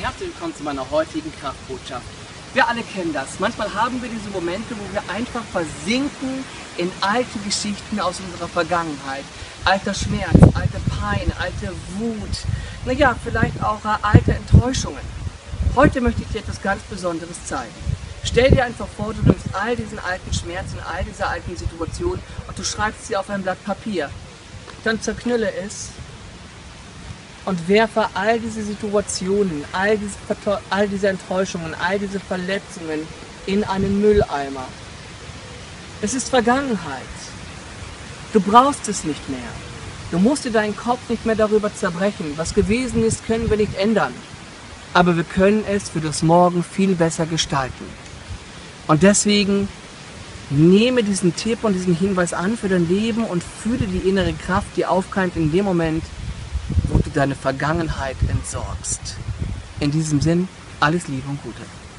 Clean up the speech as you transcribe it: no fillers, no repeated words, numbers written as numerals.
Herzlich willkommen zu meiner heutigen Kraftbotschaft. Wir alle kennen das. Manchmal haben wir diese Momente, wo wir einfach versinken in alte Geschichten aus unserer Vergangenheit. Alter Schmerz, alte Pein, alte Wut, naja, vielleicht auch alte Enttäuschungen. Heute möchte ich dir etwas ganz Besonderes zeigen. Stell dir einfach vor, du nimmst all diesen alten Schmerz und all diese alten Situationen und du schreibst sie auf ein Blatt Papier. Dann zerknülle es und werfe all diese Situationen, all diese Enttäuschungen, all diese Verletzungen in einen Mülleimer. Es ist Vergangenheit. Du brauchst es nicht mehr. Du musst dir deinen Kopf nicht mehr darüber zerbrechen. Was gewesen ist, können wir nicht ändern. Aber wir können es für das Morgen viel besser gestalten. Und deswegen nehme diesen Tipp und diesen Hinweis an für dein Leben und fühle die innere Kraft, die aufkeimt in dem Moment, wo du deine Vergangenheit entsorgst. In diesem Sinn, alles Liebe und Gute.